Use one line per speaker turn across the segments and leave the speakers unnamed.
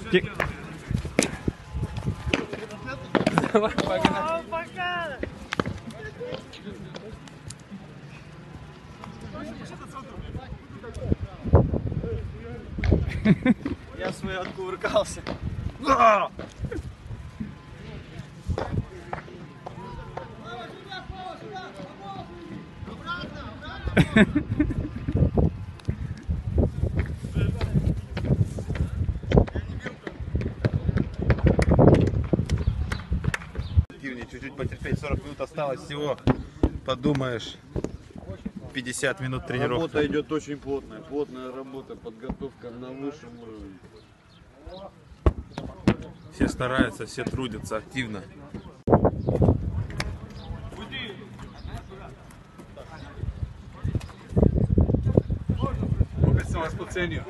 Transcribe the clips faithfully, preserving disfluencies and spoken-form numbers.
Ти... Давай, пока.
Пока. Я свой откувыркался.
Чуть-чуть потерпеть, сорок минут осталось всего. Подумаешь, пятьдесят минут тренировки.
Работа идет очень плотная, плотная работа, подготовка на высшем уровне.
Все стараются, все трудятся активно.
Opet sam vas pocenio.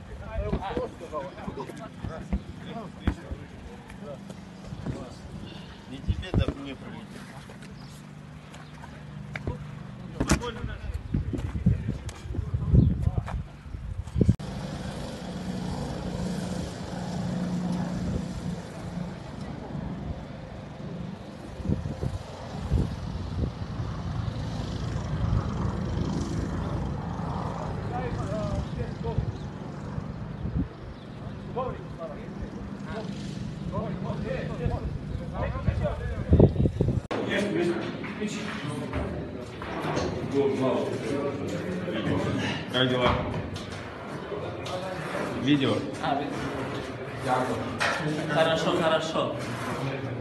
Не тебе, да мне прилетит.
Как дела? Видео?
А, хорошо, хорошо.